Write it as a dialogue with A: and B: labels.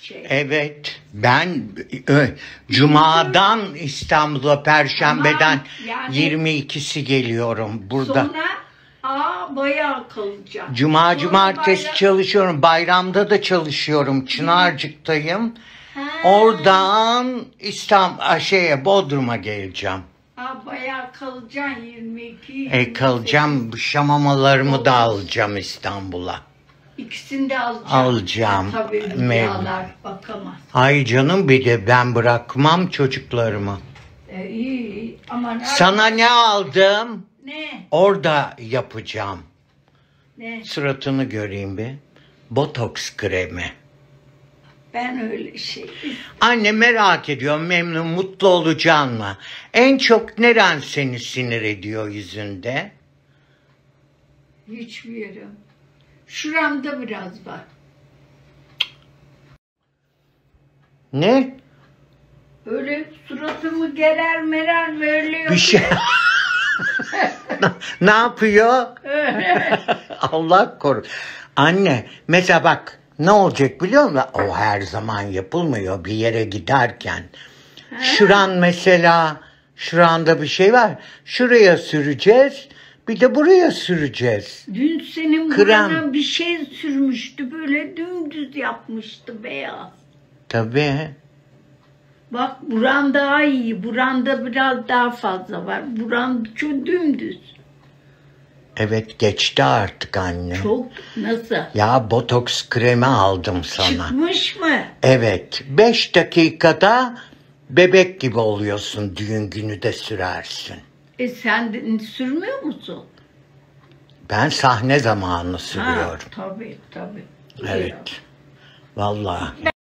A: şey.
B: Evet, ben Cuma'dan İstanbul'a, Perşembe'den
A: yani
B: 22'si geliyorum burada.
A: Sonra bayağı kalacağım.
B: Cuma, cumartesi çalışıyorum. Bayramda da çalışıyorum. Çınarcık'tayım. Oradan Bodrum'a geleceğim.
A: Bayağı kalacaksın 22.
B: Kalacağım. Şamamalarımı da alacağım İstanbul'a.
A: İkisini de alacağım.
B: Alacağım.
A: Tabii rüyalar bakamaz.
B: Ay canım, bir de ben bırakmam çocuklarımı.
A: İyi ama
B: Sana ne aldım?
A: ne?
B: Orada yapacağım.
A: Ne?
B: Suratını göreyim bir. Botoks kremi.
A: Ben öyle şey.
B: Anne, merak ediyorum, memnun, mutlu olacaksın mı? En çok neren seni sinir ediyor yüzünde?
A: Hiçbir yerim. Şuramda biraz var.
B: Ne?
A: Öyle suratımı gerer merer böyle yapıyor.
B: Bir şey... Ne yapıyor? Allah koru. Anne, mesela bak, ne olacak biliyor musun? O her zaman yapılmıyor bir yere giderken. Şuran mesela, şuranda bir şey var. Şuraya süreceğiz. Bir de buraya süreceğiz.
A: Dün senin
B: Krem.
A: burana bir şey sürmüştü. Böyle dümdüz yapmıştı beyaz.
B: Tabii.
A: Bak buran daha iyi. Buranda biraz daha fazla var. Buran çok dümdüz.
B: Evet, geçti artık anne.
A: Çok nasıl?
B: Ya, botoks kremi aldım sana.
A: Çıkmış mı?
B: Evet, 5 dakikada bebek gibi oluyorsun, düğün günü de sürersin.
A: Sen de sürmüyor musun?
B: Ben sahne zamanı sürüyorum.
A: Tabii.
B: Evet. Vallahi.